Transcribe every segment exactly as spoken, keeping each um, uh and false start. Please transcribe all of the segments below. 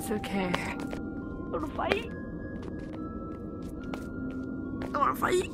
It's okay. I wanna fight. I wanna fight.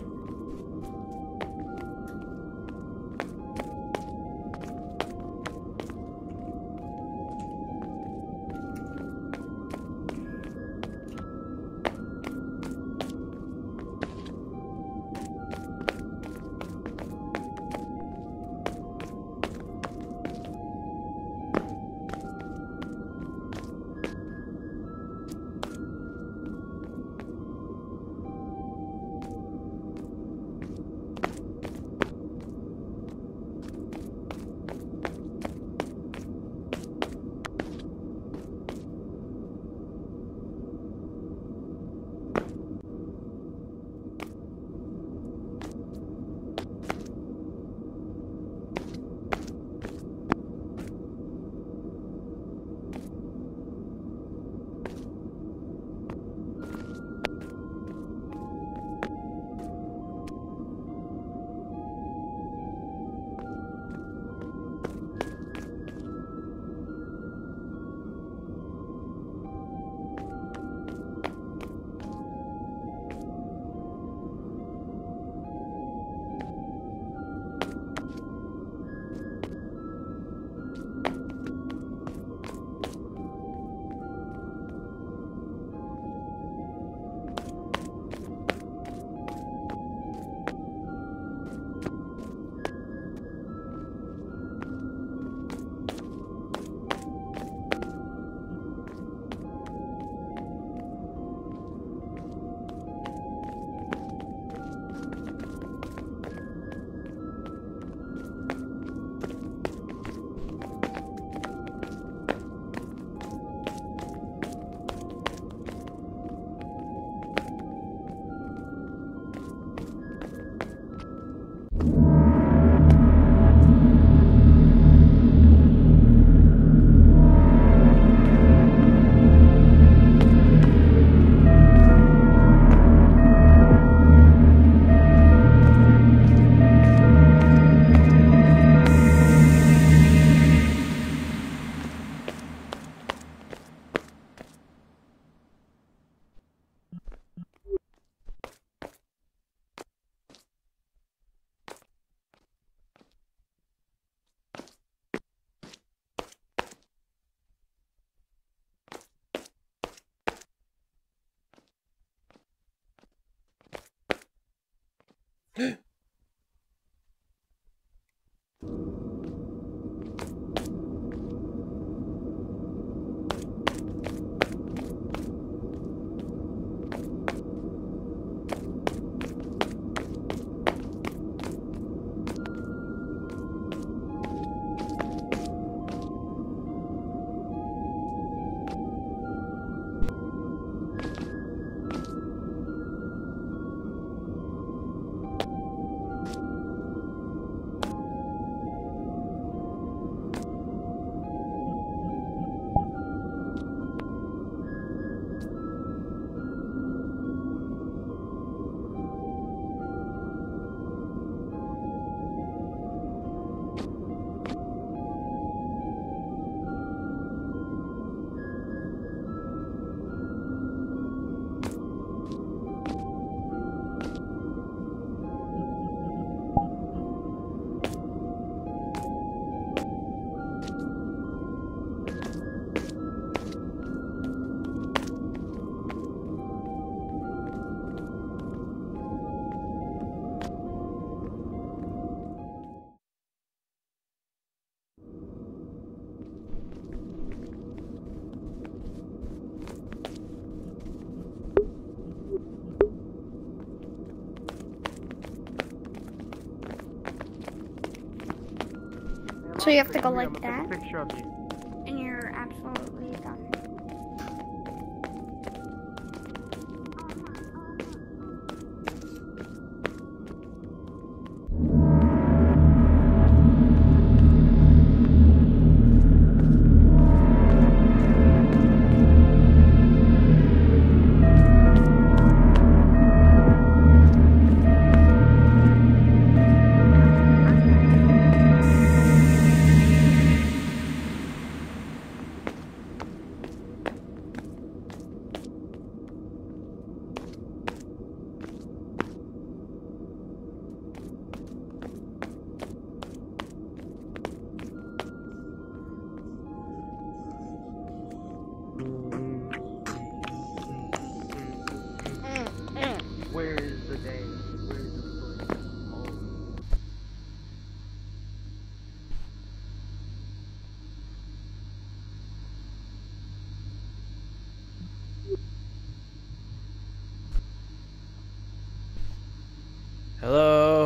So you have to go like I'm gonna that, take a picture of you. and you're absolutely done.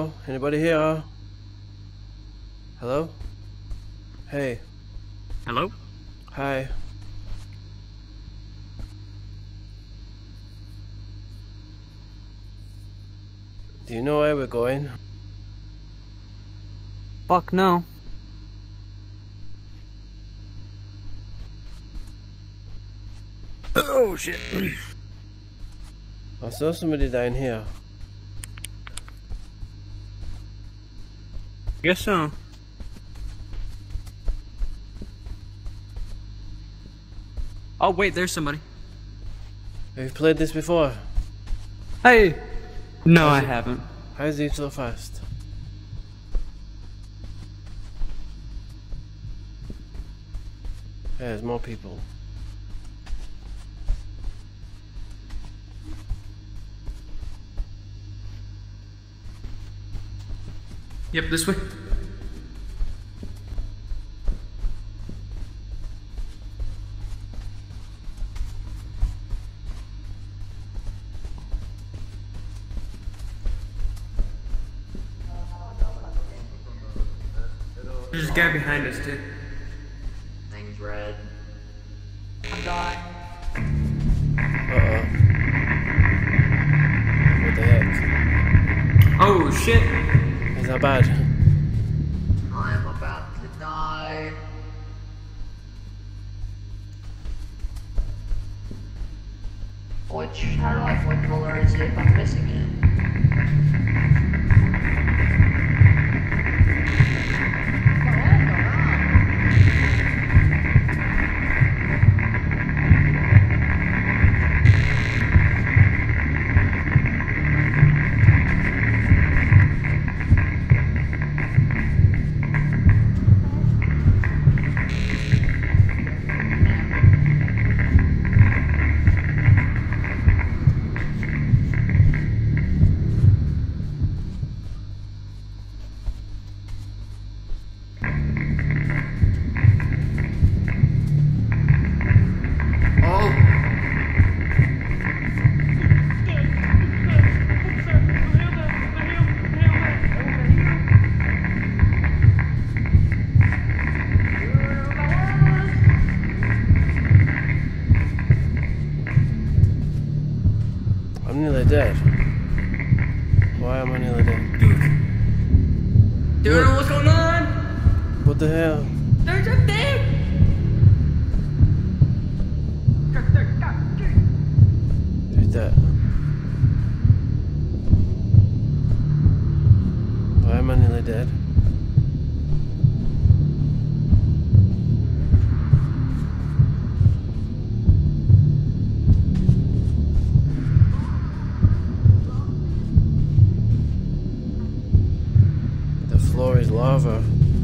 Hello? Anybody here? Hello? Hey. Hello? Hi. Do you know where we're going? Fuck no. Oh shit. I saw somebody down here. Guess so. Oh wait, there's somebody. Have you played this before? Hey! No, I haven't. How is he so fast? Yeah, there's more people. Yep, this way. There's a guy behind us too. Thing's red. I'm dying. Uh-oh. What the heck? Oh shit! Is that bad? I'm about to die. Which, how do I point the alert and see if I'm missing it? I'm nearly dead. Why am I nearly dead? Dude, what's going on? What the hell? There's a thing! Who's that? Why am I nearly dead? The floor is lava.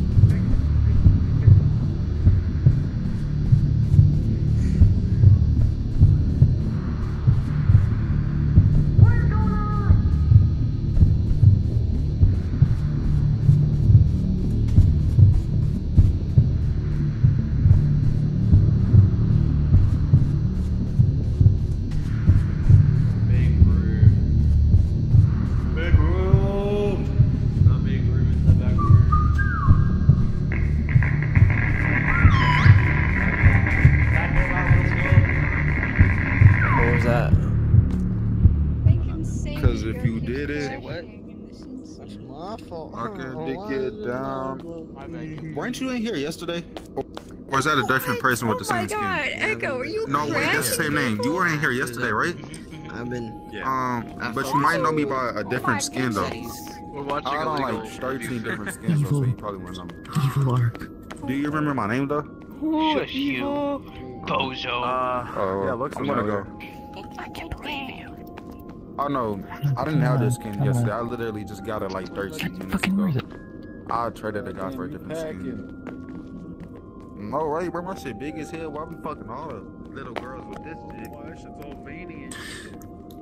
Because if you did it, That's my fault. I can dig it down. Weren't you in here yesterday? Or is that a different person with the same skin? Oh my god, Echo, are you No, wait, that's the same name. You were in here yesterday, right? I've been. Um, but you might know me by a different skin though. We're watching I a don't legal like thirteen different skins, though, so you probably wouldn't know me. Evil Ark. Do you remember my name though? Shush you, bozo. Uh, Oh, yeah, looks I'm gonna go. I can't believe you. Oh no, I didn't have this skin yesterday. I literally just got it like thirteen minutes ago. I traded a guy for a different skin. No, right, bro, my shit big as hell. Why we fucking all the little girls with this shit? Why that shit's all veiny and shit?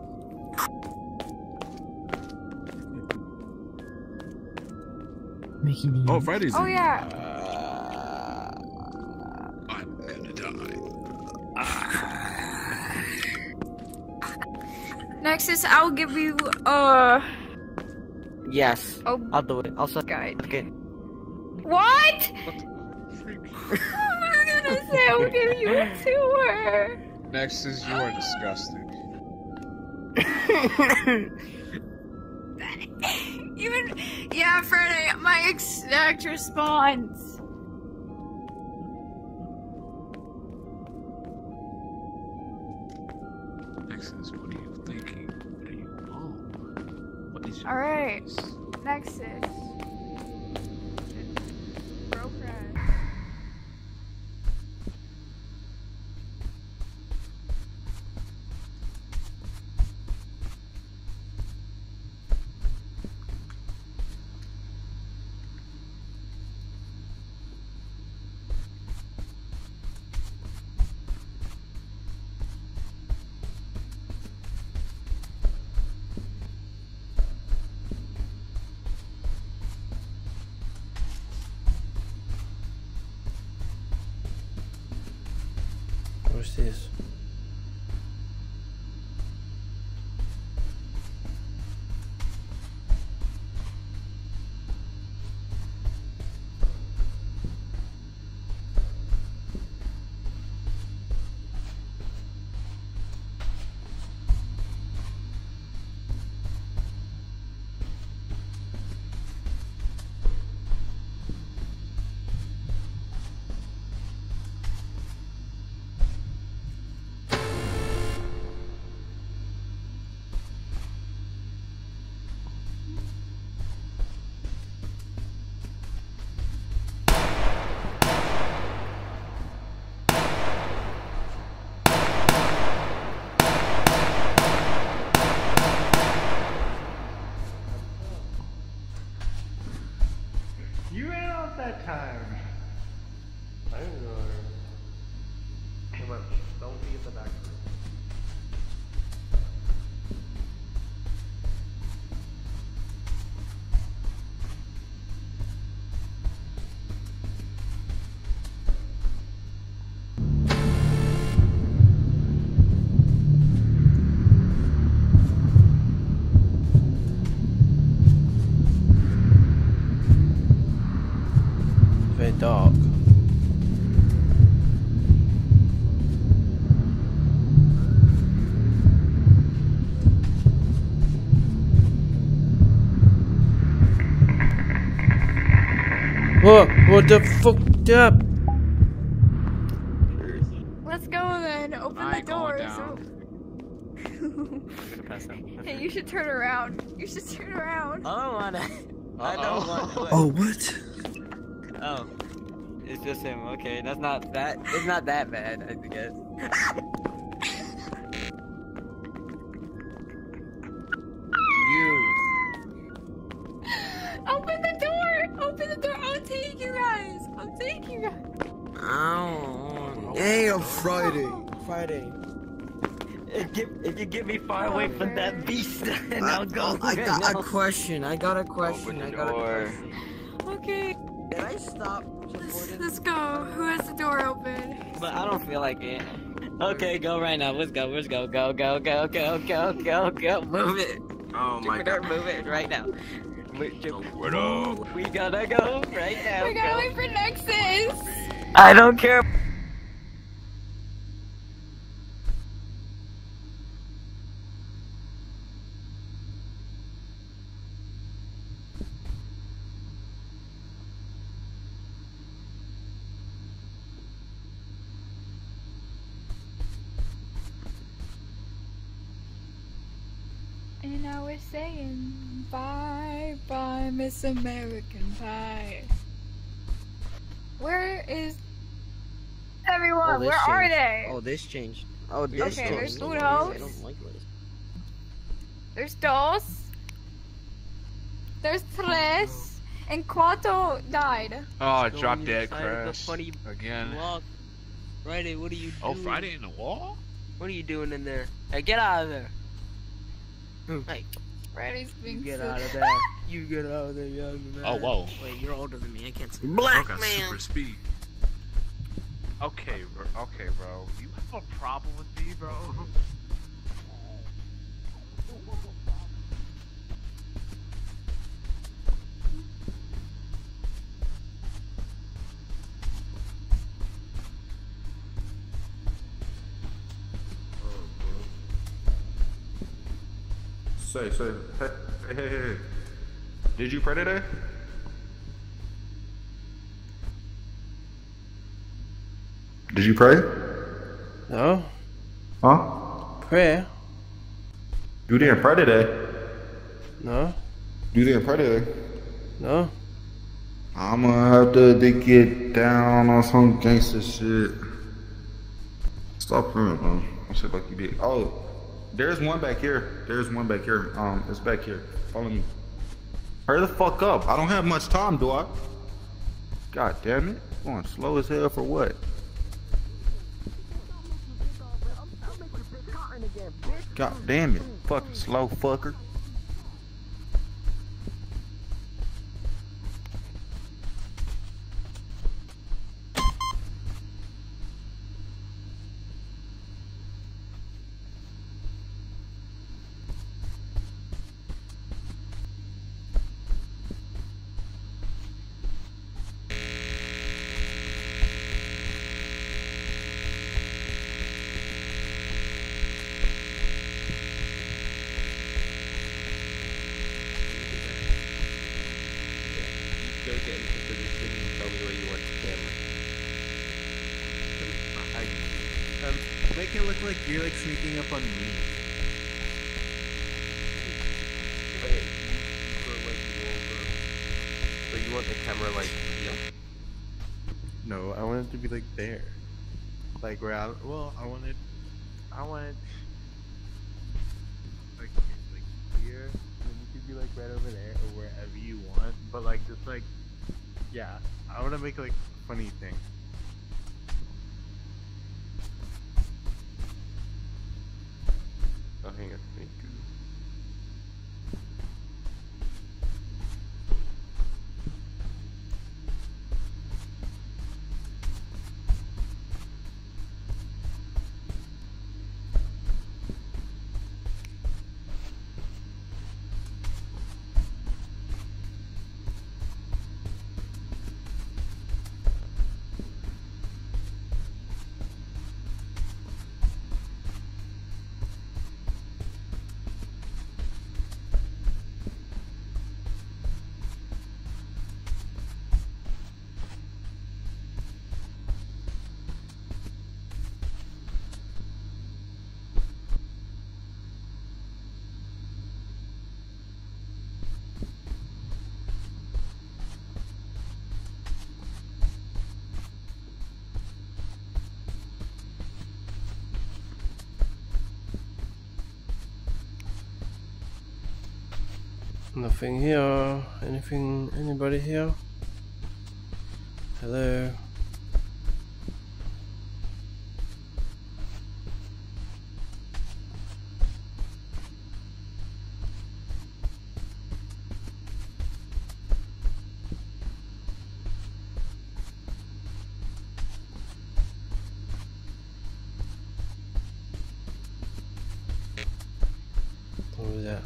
Making oh, Freddy's. Oh yeah. I'm gonna die. Nexus, I'll give you uh Yes. Oh, I'll do it. I'll suck God. it. What? I'm gonna say I'll give you a tour. Next is you are disgusting. Even, yeah, Freddy, my exact response. Nexus, what are you thinking? What do you want? What is your Alright, face? Nexus. Bro crash. What's this? You ran off that time. I didn't go there. Come on, don't be at the back. Very dark. What? What the fuck up? Let's go then. Open I the ain't going doors. Hey, you should turn around. You should turn around. I don't wanna. I don't want. Oh, what? Oh, it's just him. Okay, that's not that. It's not that bad, I guess. You. Open the door. Open the door. I'll take you guys. I'll take you guys. Oh. Hey, on Friday. Friday. If you, if you get me far away from that beast, then I'll go. I right got now. a question. I got a question. I got a door. question. Okay. Did I stop Let's, recording? let's go. Who has the door open? But I don't feel like it. Okay, go right now. Let's go. Let's go. Go, go, go, go, go, go, go. Move it. Oh my Jupiter, god. move it right now. Move, Jupiter. What up? We gotta go right now. We gotta go. wait for Nexus. I don't care. And I was saying bye bye, Miss American Pie. Where is everyone? Oh, this Where are changed. they? Oh, this changed. Oh, this Okay, changed. there's I Unos. don't like this. There's dos. There's tres. And cuatro died. Oh, Go drop on dead the side of the crash. funny Again. block. Friday, what are you Oh, doing? Friday in the wall? What are you doing in there? Hey, get out of there. Who? Hey, Freddy's being get so- out of there. You get out of there, young man. Oh, whoa. Wait, you're older than me. I can't see. Bro got super speed. Okay, bro. Okay, bro. You have a problem with me, bro? Say, say, hey, hey, hey, hey. Did you pray today? Did you pray? No. Huh? Prayer? You didn't pray today. No. You didn't pray today. No. I'm gonna have to, to get down on some gangster shit. Stop praying, man. I said like you did. Oh, there's one back here. There's one back here. Um, it's back here. Follow me. Hurry the fuck up. I don't have much time, do I? God damn it. Going slow as hell for what? God damn it. Fucking slow fucker. Go get into position and tell me where you want the camera. I, um, make it look like you're like sneaking up on me. Okay, you go like you over. So you want the camera like here? No, I want it to be like there. Like where I, well, I wanted, I wanted, like, like here, and you could be like right over there or wherever you want, but like just like, yeah, I want to make like a funny thing. Oh, hang on, thank you. Nothing here. Anything? Anybody here? Hello? What was that?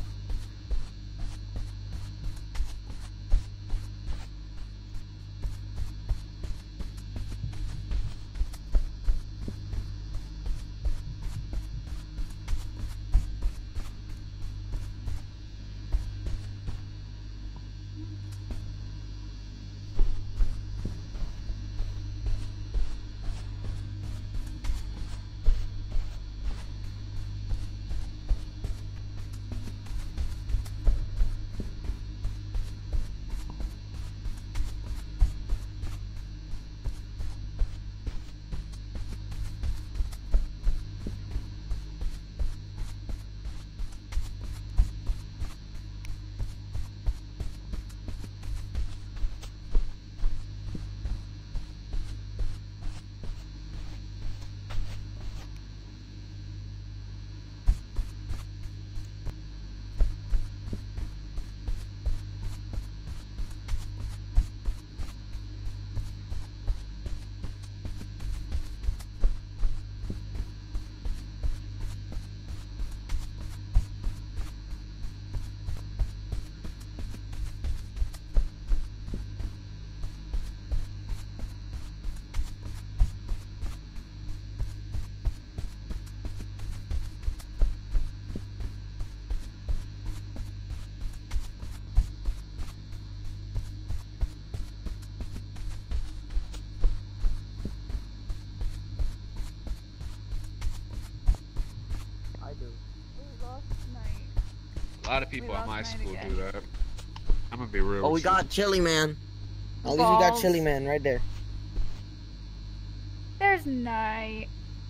lot of people at my school do that. I'm gonna be real. Oh, we with you. got Chili Man. At least we got Balls. Chili Man right there. There's night.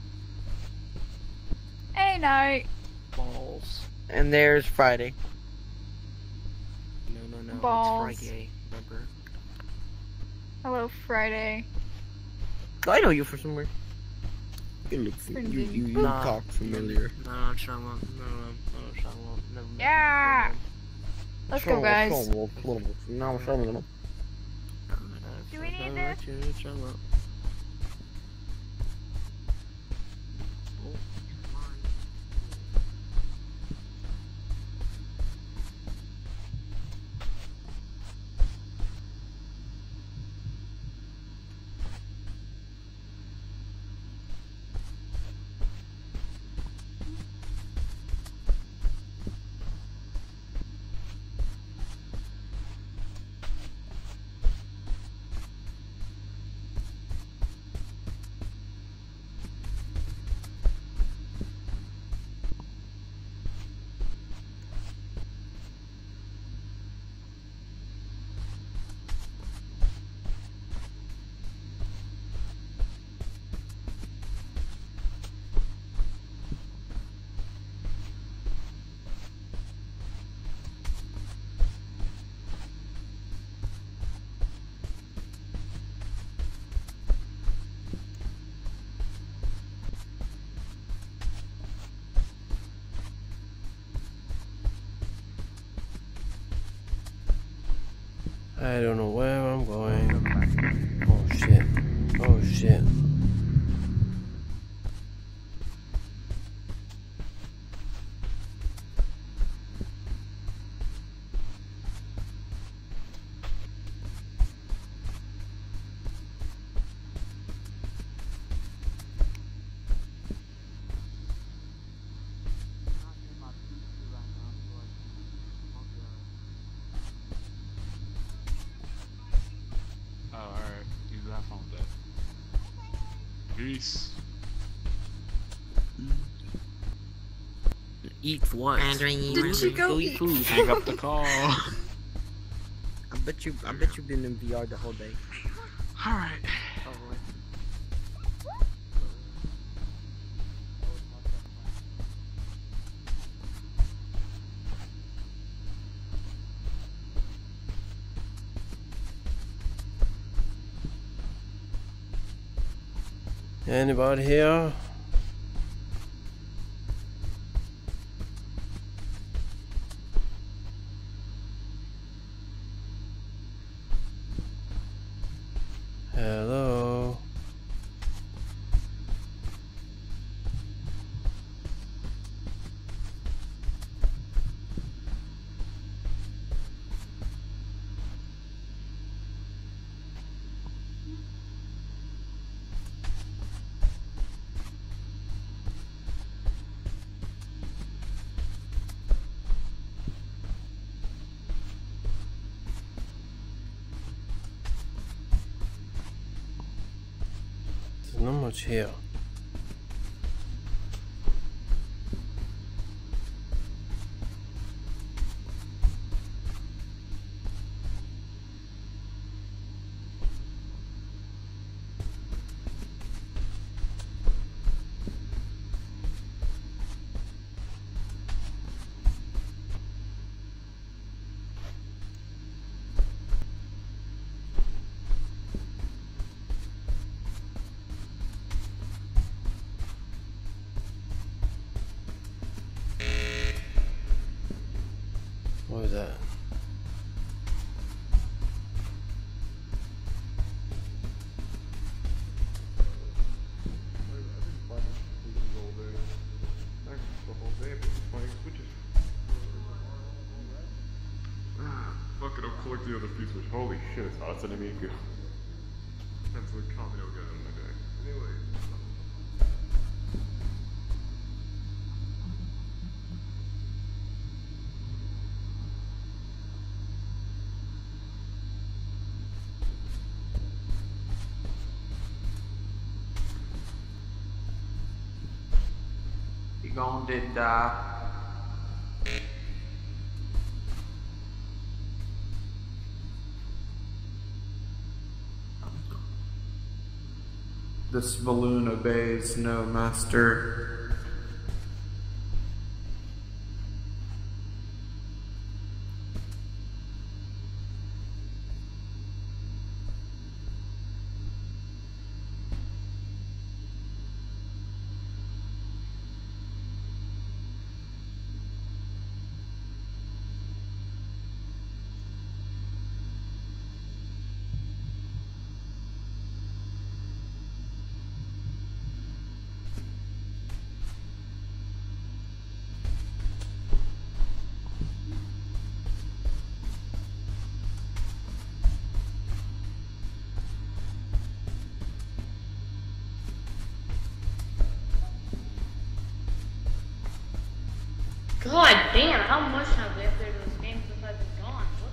Hey, night. Balls. And there's Friday. No, no, no. Balls. It's Friday. Remember? Hello, Friday. Oh, I know you from somewhere. You look you, you, you, you Nah. talk familiar. No, no, shut up. No, no, no, shut up. Never mind. Yeah. Let's go, guys. No, shut up. Do we need this? Shut up. I don't know where I'm going. Oh shit. Oh shit. Oh, alright. Use that phone then. Peace. Eat what? Did you go eat eat? food? Hang up the call. I bet you. I bet you've been in V R the whole day. Alright. Anybody here? Hello. There's not much here. What was that? Fuck it, I'll collect the other piece of holy shit, it's hot, sending me a That's what comedy I'll get in my day. Anyway. You gonna did die. This balloon obeys no master. God damn, how much have they played in this game since I've been gone? What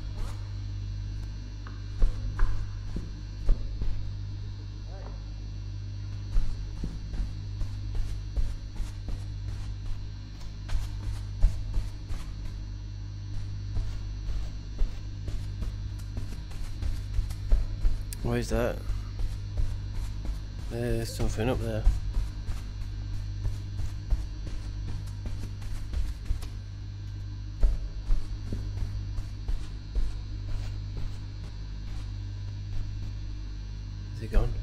What is that? There's something up there. Is he gone?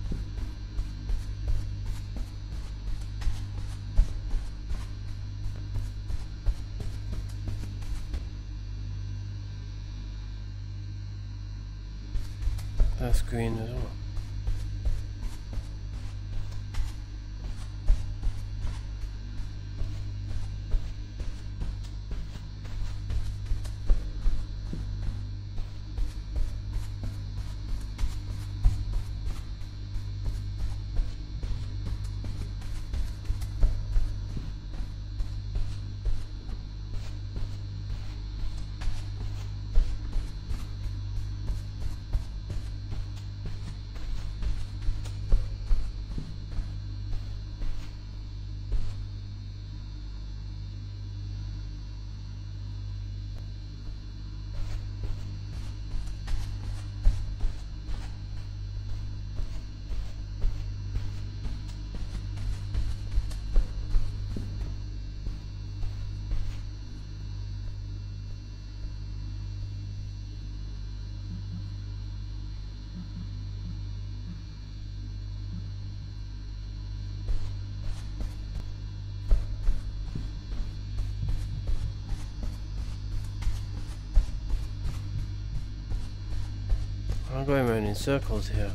That's green as well. I'm going around in circles here.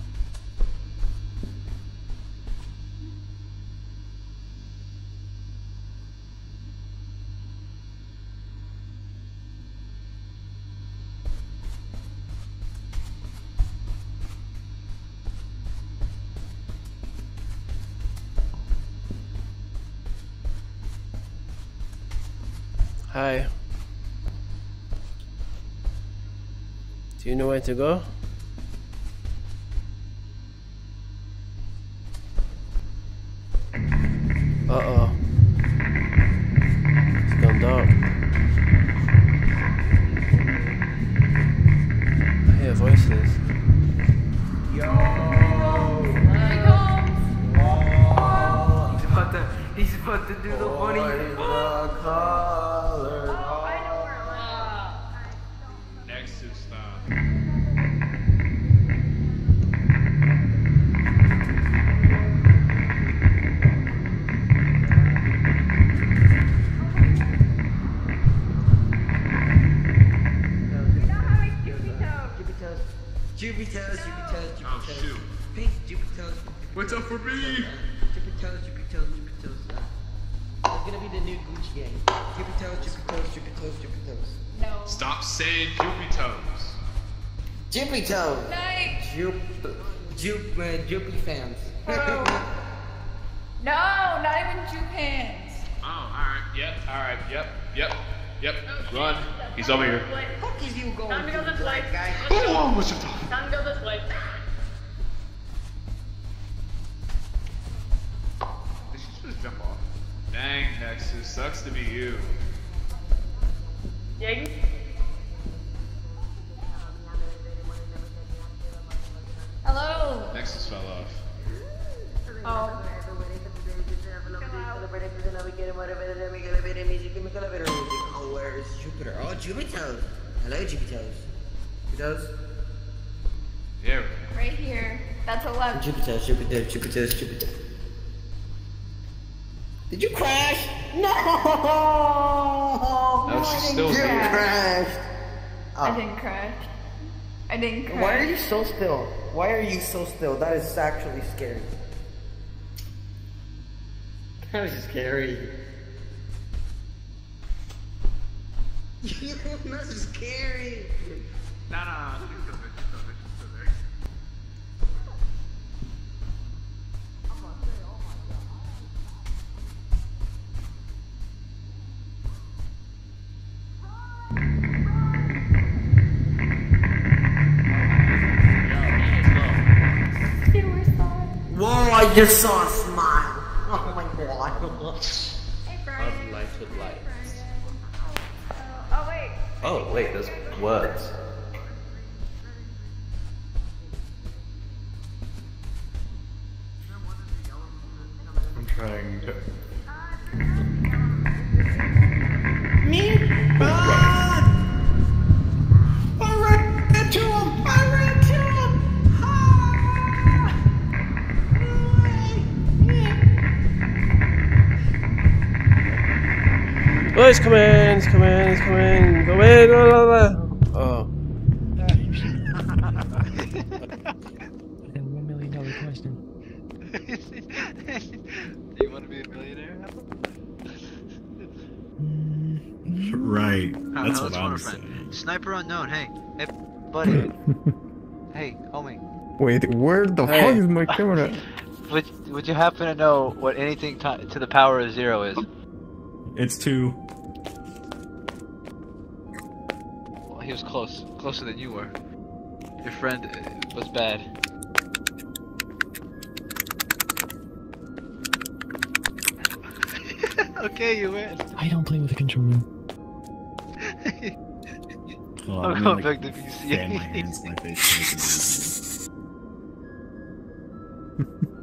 Hi. Do you know where to go? Uh-oh. It's gone dark. I hear voices. Yo! He's about to, he's about to do the bunny. Next to stop. Juby toes, Juby toes, Juby Oh, toes. shoot. Pink Juby toes. What's up for me? Juby toes, Juby toes, Juby toes. Uh, it's gonna be the new Gucci gang. Juby toes, Juby toes, Juby toes, Juby toes. No. Stop saying Juby toes. Juby toes. Night. Jup, Jup, uh, Juby fans. Oh. No, not even two pants. Oh, alright. Yep, alright. Yep, yep, yep. Run. He's over here. What the fuck is you going Time to go through, this way. black guy? Oh, what's your talking? Time to go this way. Did she just jump off? Dang, Nexus. Sucks to be you. Yang? Hello. Nexus fell off. Jupiter. Hello, Jupiter. Jupiter. Yeah. Right here. That's a left. Jupiter, Jupiter, Jupiter, Jupiter. Did you crash? No! No, she's still you here. crashed. Oh. I didn't crash. I didn't crash. Why are you so still? Why are you so still? That is actually scary. That was scary. That's scary. Nah, nah, she's still there, she's still there, she's still there. Whoa, I just saw a smile. Oh my god. Hey, Brian. Of life with light. Oh, wait. Oh, wait, there's words. I'm trying to. Me? Ah! I ran to him! I ran to him! Ah! Oh, he's coming, he's coming, he's coming. Go away, blah, blah, blah. Oh. The one million dollar question. Do you want to be a millionaire? Right. How- That's how what much I'm more, saying. friend? Sniper unknown. Hey, hey, buddy. Hey, homie. Wait, where the Hey. fuck is my camera? Would Would you happen to know what anything ti to the power of zero is? It's two. Well, he was close, closer than you were. Your friend uh, was bad. Okay, you win. I don't play with a controller. Well, I'm I'm going gonna, back to like, P C. fan my hands in my face to make it easy.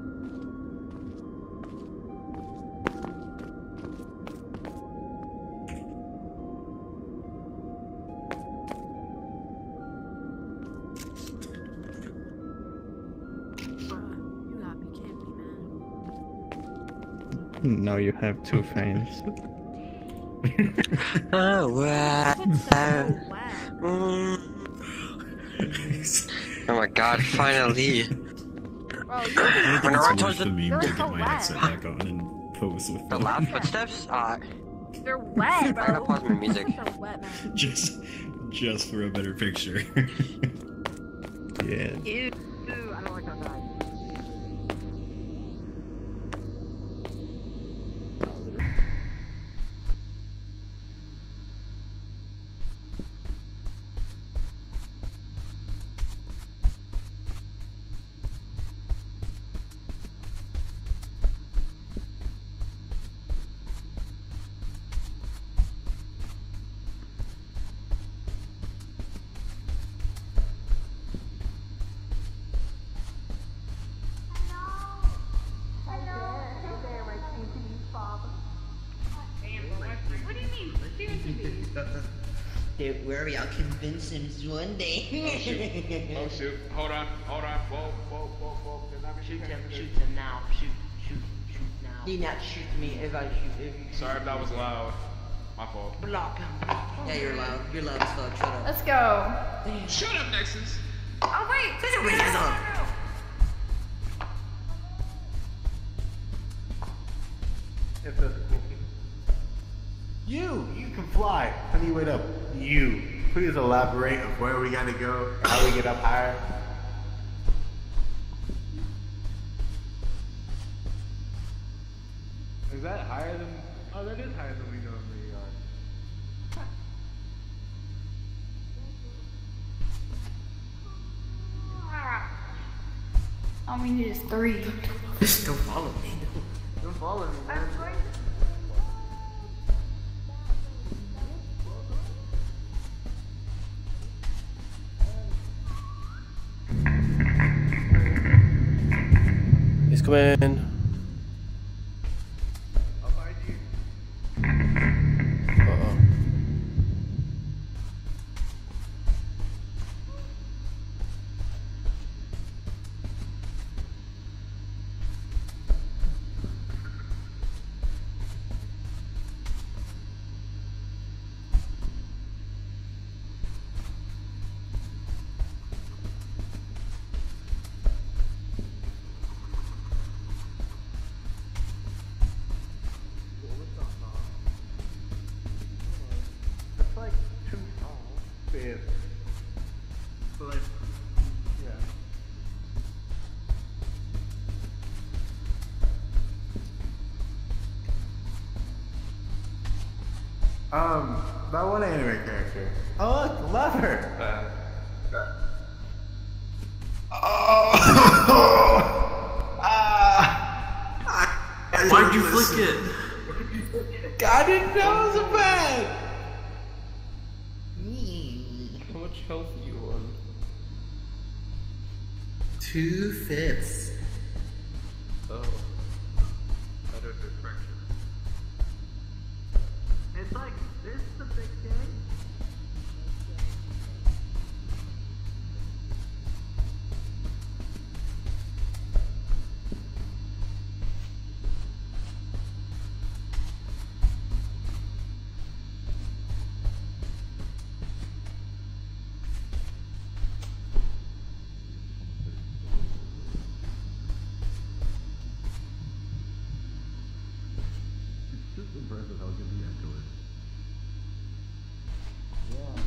Now you have two fans. Oh, wow. Mm. Oh my god, finally. I think When it's I worth told the the- meme They're to get so my wet. headset back on and pose with The them. loud footsteps? Uh, They're wet, bro. I'm gonna pause my music. They're wet, man. just, just for a better picture. Yeah. Ew. I don't like that guy. Dude, where are y'all convincing one day? Oh shoot. Oh shoot. Hold on. Hold on. Whoa, whoa, whoa, whoa. There's not Shoot many him, people. shoot him now. Shoot, shoot, shoot now. Do not shoot me if I shoot him. Sorry if that was loud. My fault. Block him. Yeah, you're loud. You're loud as fuck. Shut up. Let's go. Shut up, Nexus. Oh, wait. Shut your bitches up. If that's cool. You, you can fly. Honey, wait up. You. Please elaborate of where we gotta go, how we get up higher. Is that higher than? Oh, that is higher than we normally are. All we need is three. Just don't follow me. Don't follow me, man. He's coming. I'll find you. Uh oh. So like, yeah. Um, that one anime character. Oh look, lever. Uh, oh. ah. Why'd you flick it? I didn't know it was a bad. How much health are you on? Two fifths. Oh. I don't do fraction. It's like this is the big thing. It's just impressive how good the echo is. Yeah.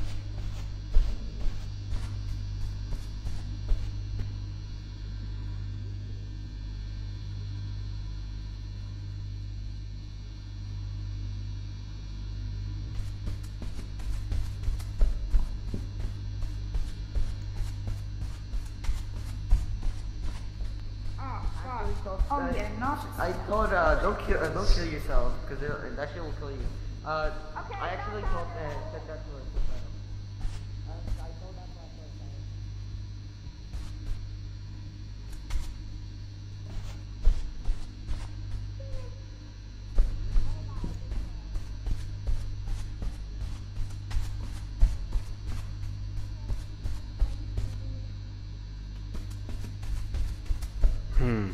Oh, I'm getting nauseous. I told uh, don't kill, uh, don't kill yourself, because that shit will kill you. Uh, okay, I actually told uh, said that to her. Uh, I told that to her. Hmm.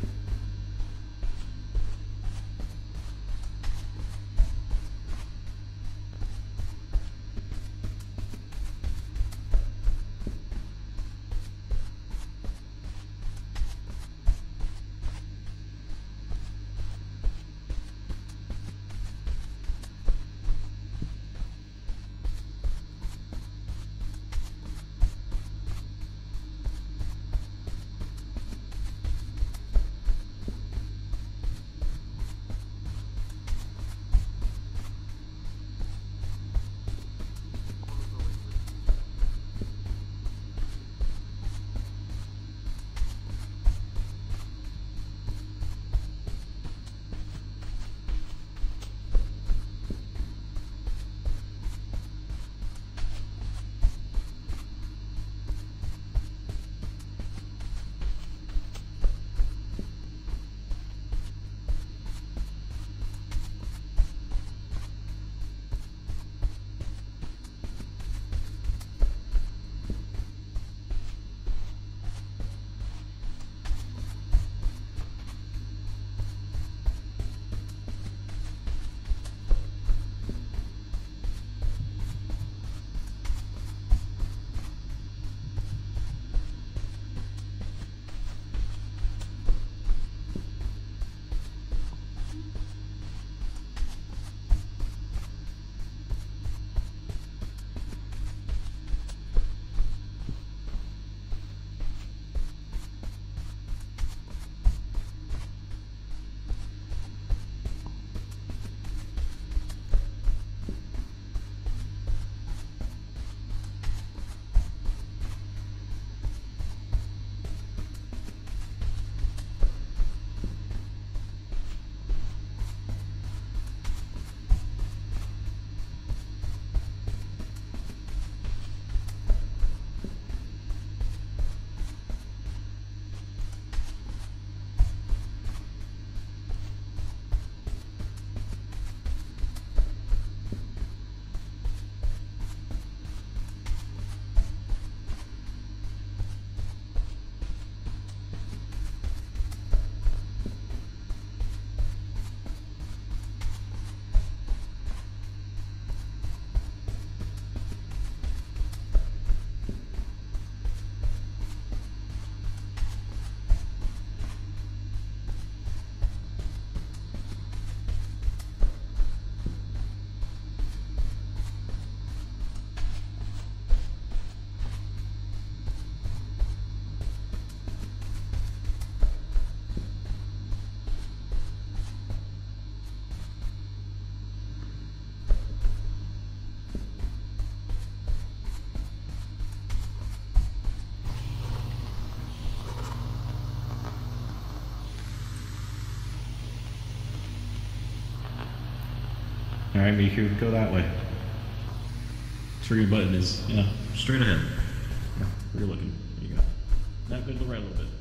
Alright, Miku, go that way. That's where your button is. Yeah, straight ahead. Yeah, where you're looking. There you go. Now go to the right a little bit.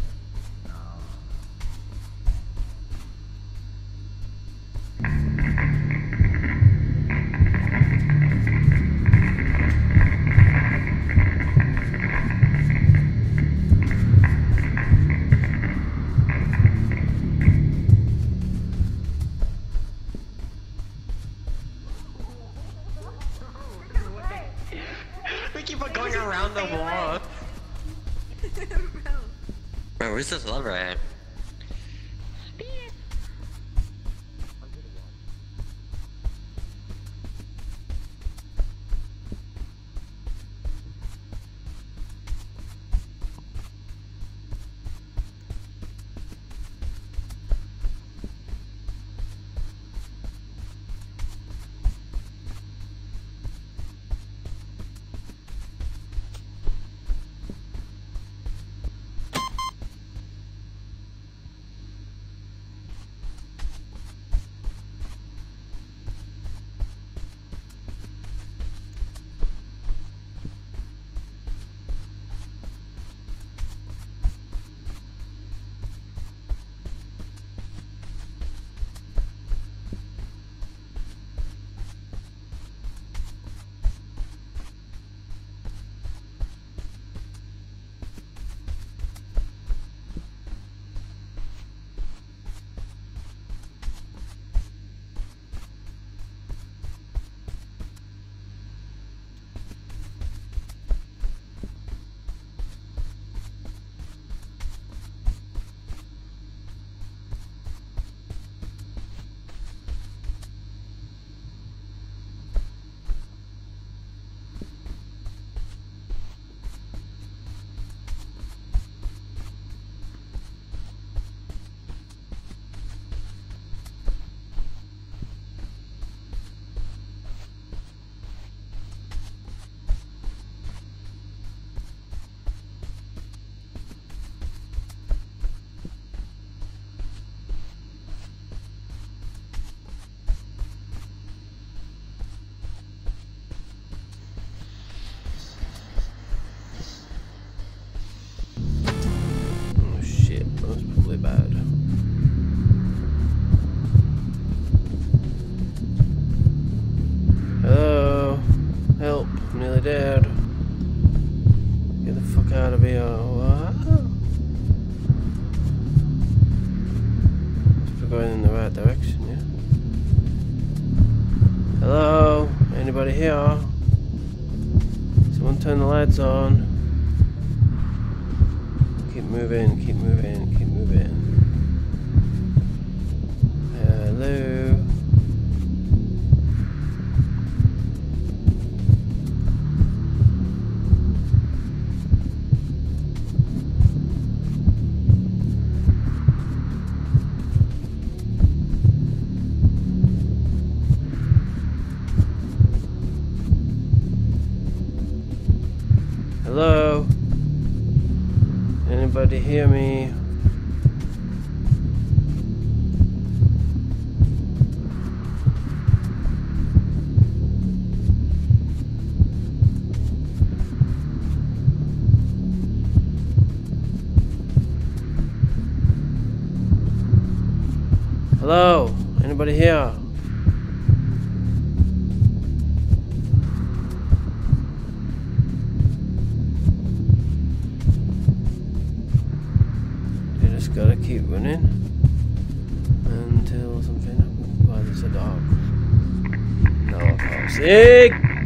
We keep on going around the wall. Bro, where's this lever at? Dead. Get the fuck out of here. What? We're going in the right direction, yeah? Hello? Anybody here? Someone turn the lights on. Keep moving, keep moving, keep moving. Hello? Hello? Anybody hear me? Hello? Anybody here? Gotta keep running until something happens. Well, there's a dog. No, I can't see.